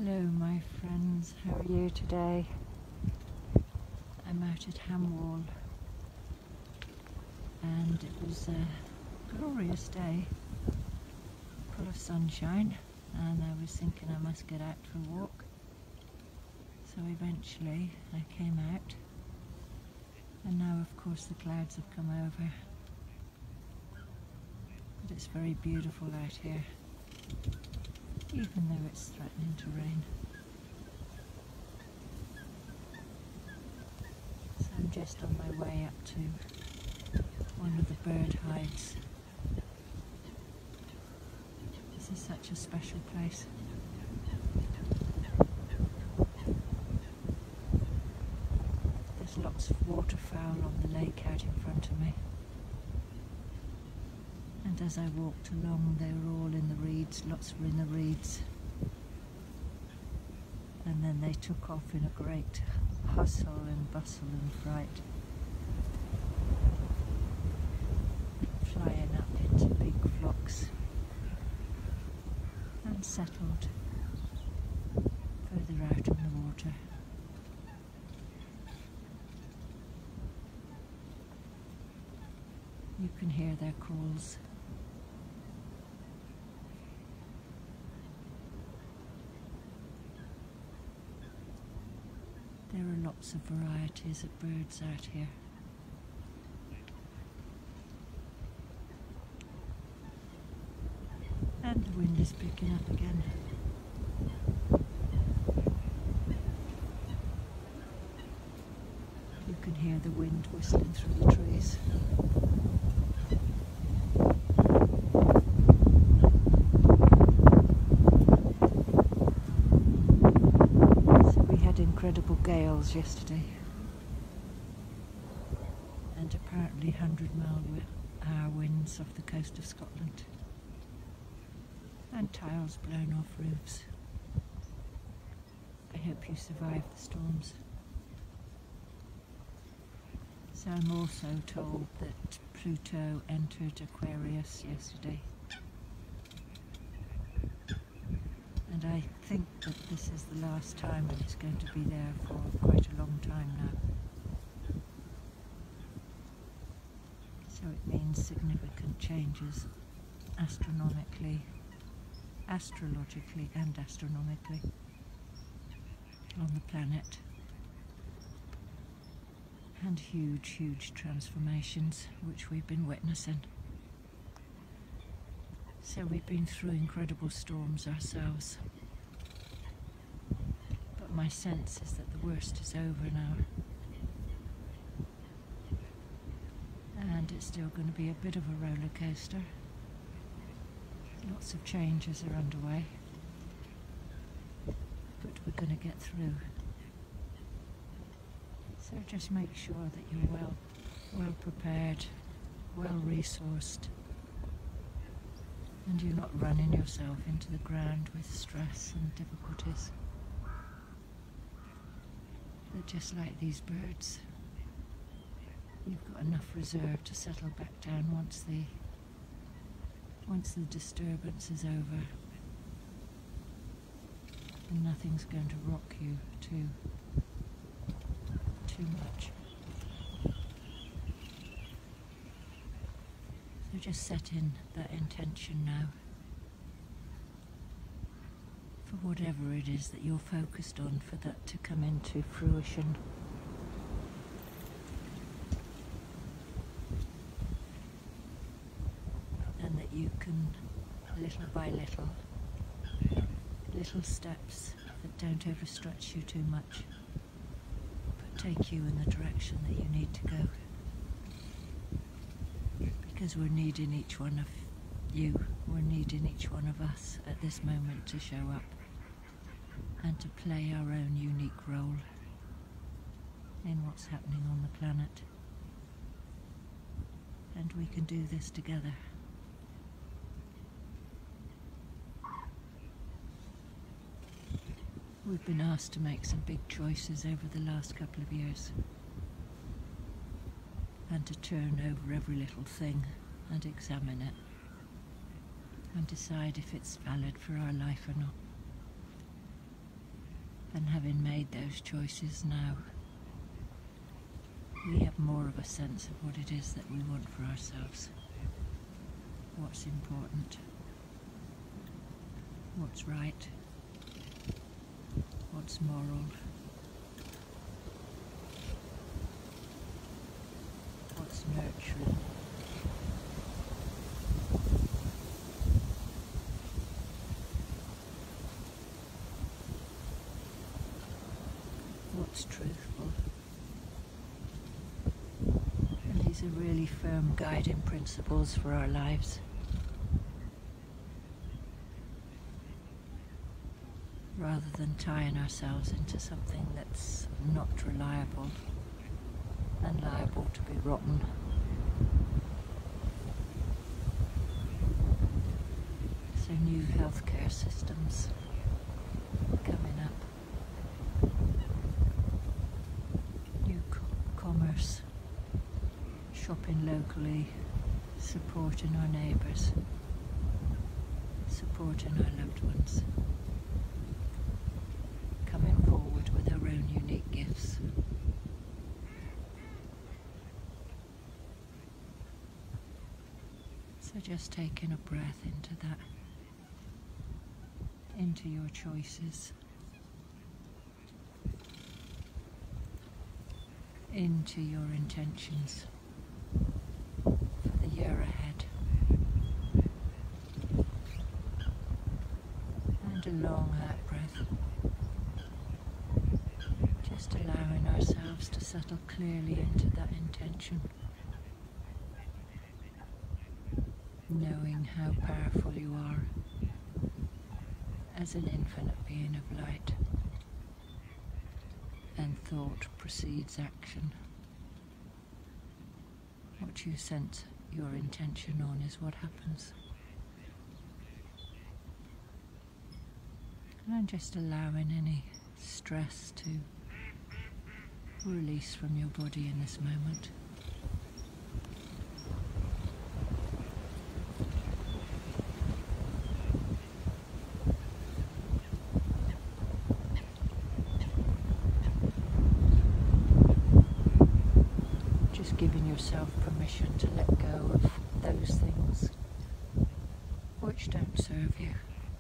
Hello my friends, how are you today? I'm out at Hamwall and it was a glorious day, full of sunshine, and I was thinking I must get out for a walk. So eventually I came out, and now of course the clouds have come over, but it's very beautiful out here, even though it's threatening to rain. So I'm just on my way up to one of the bird hides. This is such a special place. There's lots of waterfowl on the lake out in front of me. And as I walked along, they were all in the reeds, lots were in the reeds. And then they took off in a great hustle and bustle and fright, flying up into big flocks and settled further out in the water. You can hear their calls. There are lots of varieties of birds out here. And the wind is picking up again. You can hear the wind whistling through the trees. Incredible gales yesterday, and apparently 100-mile-an-hour winds off the coast of Scotland, and tiles blown off roofs. I hope you survive the storms. So I'm also told that Pluto entered Aquarius yesterday. And I think that this is the last time, and it's going to be there for quite a long time now. So it means significant changes astronomically, astrologically and astronomically on the planet. And huge, huge transformations which we've been witnessing. So we've been through incredible storms ourselves. But my sense is that the worst is over now. And it's still going to be a bit of a roller coaster. Lots of changes are underway. But we're going to get through. So just make sure that you're well prepared, well resourced, and you're not running yourself into the ground with stress and difficulties. But just like these birds, you've got enough reserve to settle back down once the disturbance is over, and nothing's going to rock you too much. So just set in that intention now for whatever it is that you're focused on, for that to come into fruition. And that you can, little by little, little steps that don't overstretch you too much, but take you in the direction that you need to go. Because we're needing each one of you, we're needing each one of us at this moment to show up and to play our own unique role in what's happening on the planet. And we can do this together. We've been asked to make some big choices over the last couple of years, and to turn over every little thing and examine it and decide if it's valid for our life or not. And having made those choices now, we have more of a sense of what it is that we want for ourselves. What's important, what's right, what's moral, what's nurturing. What's truthful. And these are really firm guiding principles for our lives. Rather than tying ourselves into something that's not reliable and liable to be rotten. So new healthcare systems coming up. New commerce, shopping locally, supporting our neighbours, supporting our loved ones. Coming forward with our own unique gifts. So just taking a breath into that, into your choices, into your intentions for the year ahead. And along that breath, just allowing ourselves to settle clearly into that intention, knowing how powerful you are as an infinite being of light, and thought precedes action. What you sense your intention on is what happens. And just allowing any stress to release from your body in this moment. Just giving yourself permission to let go of those things which don't serve you.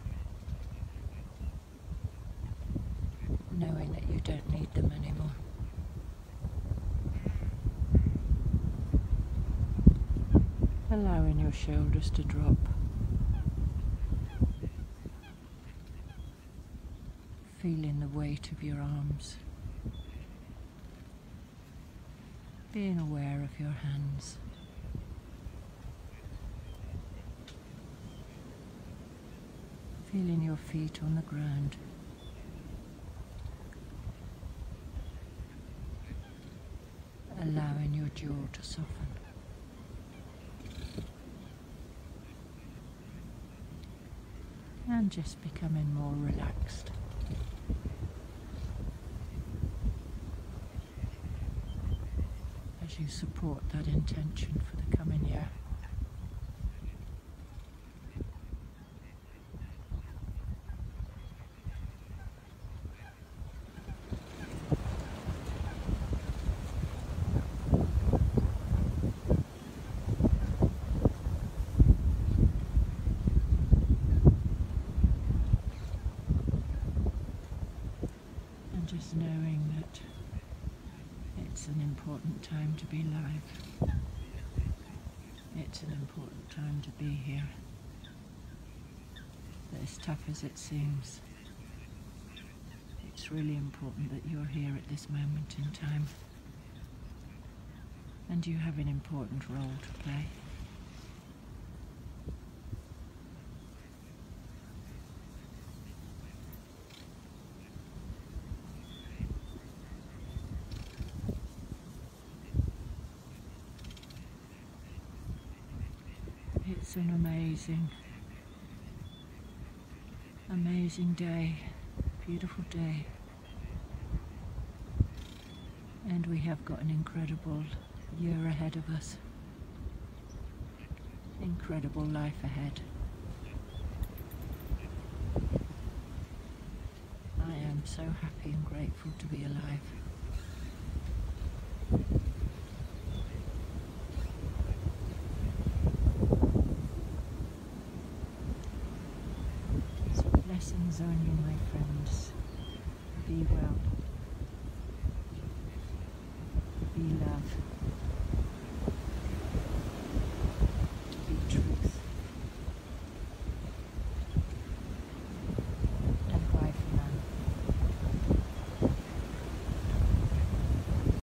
Knowing that you don't need them anymore. Allowing your shoulders to drop. Feeling the weight of your arms. Being aware of your hands. Feeling your feet on the ground. Allowing your jaw to soften. And just becoming more relaxed. As you support that intention for the coming year. Just knowing that it's an important time to be live. It's an important time to be here. That as tough as it seems, it's really important that you're here at this moment in time. And you have an important role to play. It's an amazing day, beautiful day, and we have got an incredible year ahead of us, incredible life ahead. I am so happy and grateful to be alive. So blessings on you, my friends. Be well.